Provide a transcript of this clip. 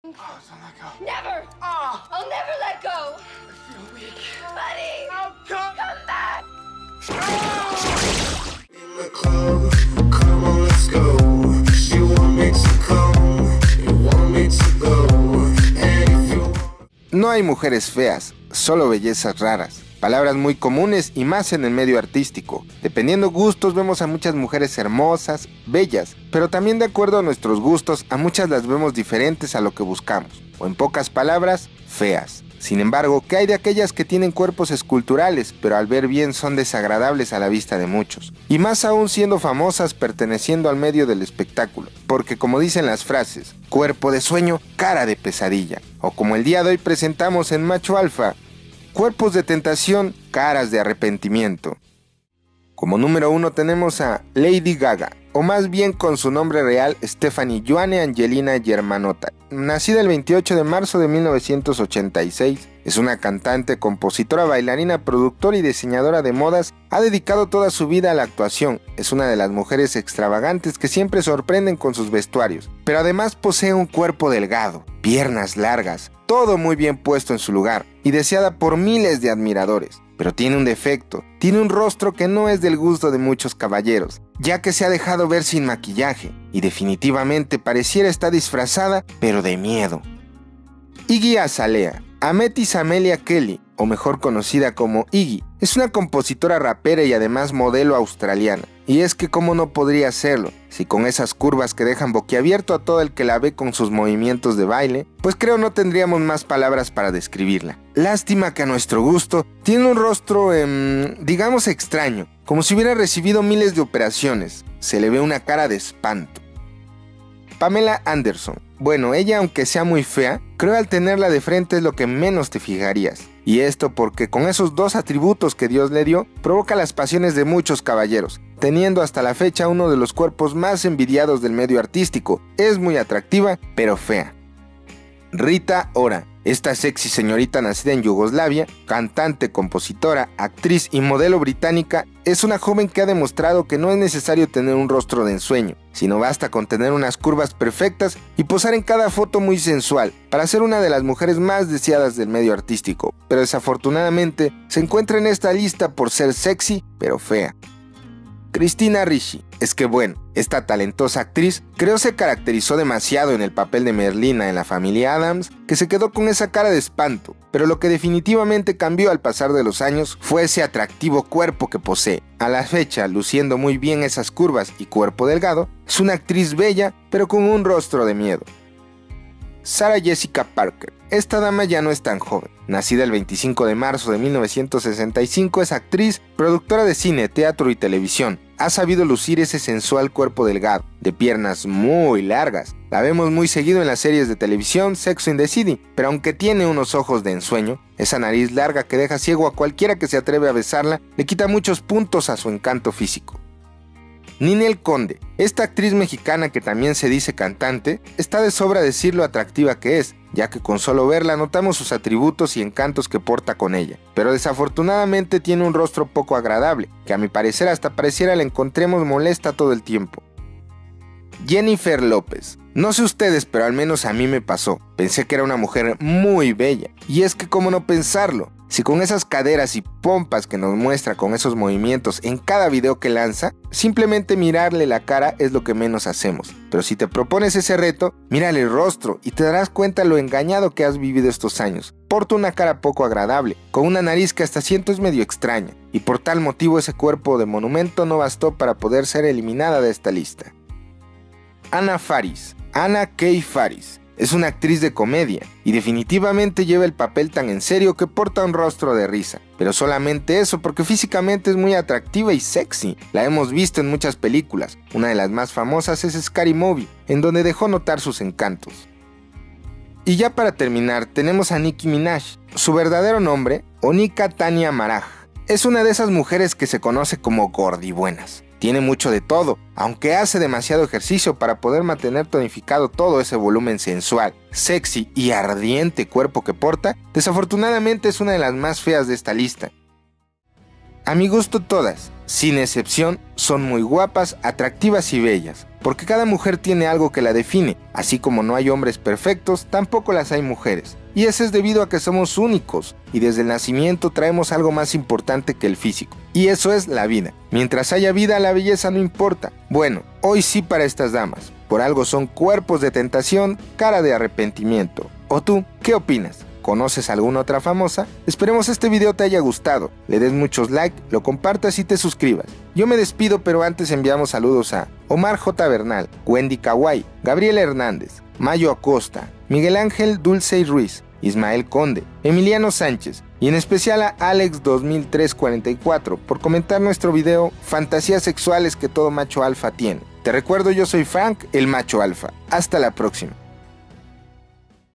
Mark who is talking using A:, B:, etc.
A: Oh, don't let go.
B: Never!
A: Oh,
B: I'll never let go!
A: I feel weak.
B: Buddy!
A: Oh,
B: Come back!
C: In the club, come on, let's go. She want me to come, you want me to go. And if you want...
D: No hay mujeres feas, solo bellezas raras. Palabras muy comunes y más en el medio artístico. Dependiendo gustos vemos a muchas mujeres hermosas, bellas, pero también de acuerdo a nuestros gustos a muchas las vemos diferentes a lo que buscamos, o en pocas palabras, feas. Sin embargo, ¿qué hay de aquellas que tienen cuerpos esculturales, pero al ver bien son desagradables a la vista de muchos? Y más aún siendo famosas perteneciendo al medio del espectáculo, porque como dicen las frases, cuerpo de sueño, cara de pesadilla, o como el día de hoy presentamos en Macho Alfa, cuerpos de tentación, caras de arrepentimiento. Como número 1 tenemos a Lady Gaga, o más bien con su nombre real Stephanie Joanne Angelina Germanotta. Nacida el 28 de marzo de 1986, es una cantante, compositora, bailarina, productora y diseñadora de modas. Ha dedicado toda su vida a la actuación. Es una de las mujeres extravagantes que siempre sorprenden con sus vestuarios, pero además posee un cuerpo delgado, piernas largas, todo muy bien puesto en su lugar y deseada por miles de admiradores. Pero tiene un defecto, tiene un rostro que no es del gusto de muchos caballeros, ya que se ha dejado ver sin maquillaje y definitivamente pareciera estar disfrazada, pero de miedo. Iggy Azalea, Amethyst Amelia Kelly, o mejor conocida como Iggy, es una compositora rapera y además modelo australiana. Y es que cómo no podría serlo, si con esas curvas que dejan boquiabierto a todo el que la ve con sus movimientos de baile, pues creo no tendríamos más palabras para describirla. Lástima que a nuestro gusto tiene un rostro, digamos extraño, como si hubiera recibido miles de operaciones. Se le ve una cara de espanto. Pamela Anderson. Bueno, ella aunque sea muy fea, creo al tenerla de frente es lo que menos te fijarías. Y esto porque con esos dos atributos que Dios le dio, provoca las pasiones de muchos caballeros, teniendo hasta la fecha uno de los cuerpos más envidiados del medio artístico. Es muy atractiva, pero fea. Rita Ora. Esta sexy señorita nacida en Yugoslavia, cantante, compositora, actriz y modelo británica, es una joven que ha demostrado que no es necesario tener un rostro de ensueño, sino basta con tener unas curvas perfectas y posar en cada foto muy sensual, para ser una de las mujeres más deseadas del medio artístico, pero desafortunadamente se encuentra en esta lista por ser sexy, pero fea. Christina Ricci. Es que bueno, esta talentosa actriz creo se caracterizó demasiado en el papel de Merlina en la familia Addams, que se quedó con esa cara de espanto, pero lo que definitivamente cambió al pasar de los años fue ese atractivo cuerpo que posee. A la fecha, luciendo muy bien esas curvas y cuerpo delgado, es una actriz bella, pero con un rostro de miedo. Sarah Jessica Parker. Esta dama ya no es tan joven. Nacida el 25 de marzo de 1965, es actriz, productora de cine, teatro y televisión. Ha sabido lucir ese sensual cuerpo delgado, de piernas muy largas. La vemos muy seguido en las series de televisión Sex and the City, pero aunque tiene unos ojos de ensueño, esa nariz larga que deja ciego a cualquiera que se atreve a besarla, le quita muchos puntos a su encanto físico. Ninel Conde. Esta actriz mexicana que también se dice cantante, está de sobra decir lo atractiva que es, ya que con solo verla notamos sus atributos y encantos que porta con ella, pero desafortunadamente tiene un rostro poco agradable, que a mi parecer hasta pareciera la encontremos molesta todo el tiempo. Jennifer López. No sé ustedes, pero al menos a mí me pasó. Pensé que era una mujer muy bella, y es que cómo no pensarlo, si con esas caderas y pompas que nos muestra con esos movimientos en cada video que lanza, simplemente mirarle la cara es lo que menos hacemos. Pero si te propones ese reto, mírale el rostro y te darás cuenta lo engañado que has vivido estos años. Porta una cara poco agradable, con una nariz que hasta siento es medio extraña, y por tal motivo ese cuerpo de monumento no bastó para poder ser eliminada de esta lista. Anna Faris. Anna K. Faris. Es una actriz de comedia y definitivamente lleva el papel tan en serio que porta un rostro de risa. Pero solamente eso, porque físicamente es muy atractiva y sexy. La hemos visto en muchas películas. Una de las más famosas es Scary Movie, en donde dejó notar sus encantos. Y ya para terminar, tenemos a Nicki Minaj. Su verdadero nombre, Onika Tanya Maraj. Es una de esas mujeres que se conoce como gordibuenas. Tiene mucho de todo, aunque hace demasiado ejercicio para poder mantener tonificado todo ese volumen sensual, sexy y ardiente cuerpo que porta, desafortunadamente es una de las más feas de esta lista. A mi gusto todas, sin excepción, son muy guapas, atractivas y bellas, porque cada mujer tiene algo que la define, así como no hay hombres perfectos, tampoco las hay mujeres. Y eso es debido a que somos únicos, y desde el nacimiento traemos algo más importante que el físico, y eso es la vida. Mientras haya vida, la belleza no importa. Bueno, hoy sí para estas damas, por algo son cuerpos de tentación, cara de arrepentimiento. ¿O tú, qué opinas? ¿Conoces alguna otra famosa? Esperemos este video te haya gustado, le des muchos likes, lo compartas y te suscribas. Yo me despido, pero antes enviamos saludos a Omar J. Bernal, Wendy Kawai, Gabriela Hernández, Mayo Acosta, Miguel Ángel Dulce y Ruiz, Ismael Conde, Emiliano Sánchez y en especial a Alex 2344 por comentar nuestro video Fantasías sexuales que todo macho alfa tiene. Te recuerdo, yo soy Frank, el macho alfa. Hasta la próxima.